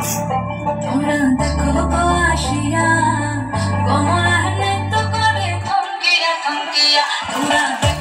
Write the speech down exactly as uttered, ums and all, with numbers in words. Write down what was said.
তোরা দেখো গো আসিয়া কমলা নে তো করে খঙ্কিয়া খঙ্কিয়া তোরা